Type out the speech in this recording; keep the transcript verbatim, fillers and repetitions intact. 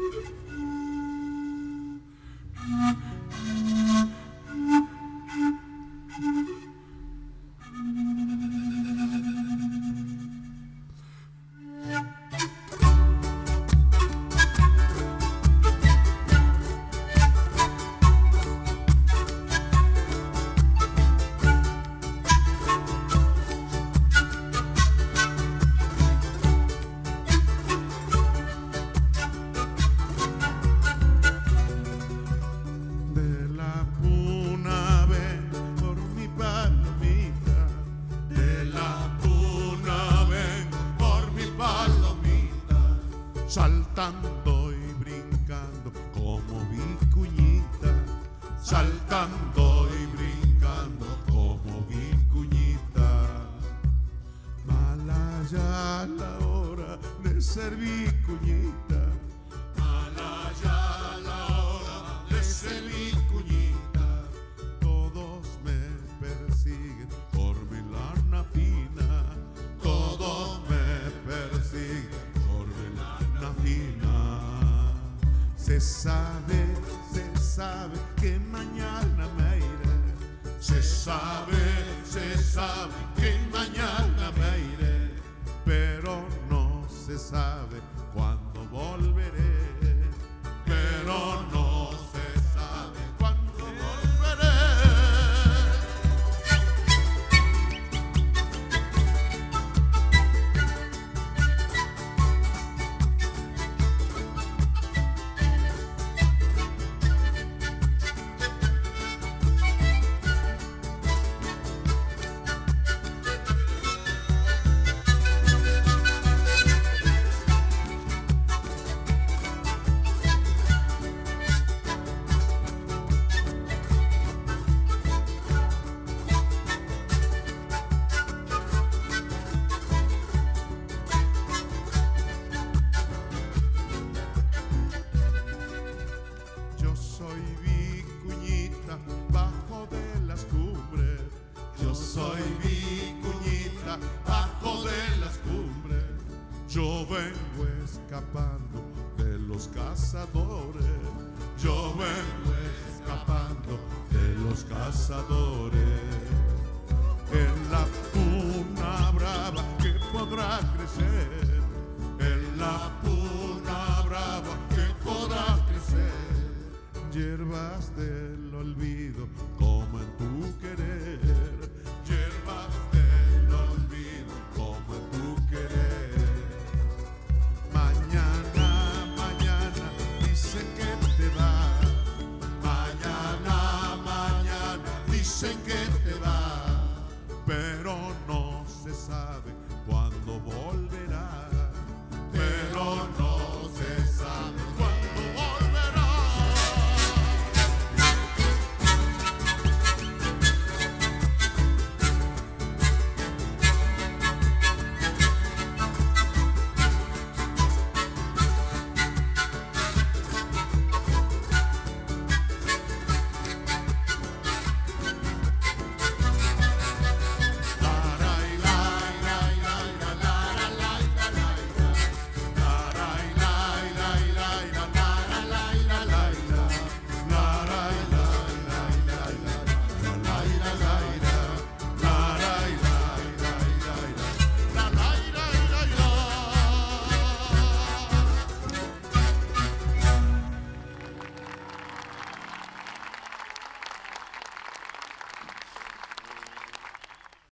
saltando y brincando como vicuñita, saltando y brincando como vicuñita. Mala ya la hora de ser vicuñita, mala ya la hora de ser vicuñita. Todos me persiguen por mi lana fina, todos me persiguen por mi lana fina. Se sabe, se sabe que mañana me iré, se sabe, se sabe que mañana me iré, pero no se sabe cuándo volveré, pero no se sabe cuándo volveré. Yo soy vicuñita bajo de las cumbres, yo soy vicuñita bajo de las cumbres. Yo vengo escapando de los cazadores, yo vengo escapando de los cazadores. En la puna brava que podrá crecer, en la puna brava que podrá crecer, hierbas del olvido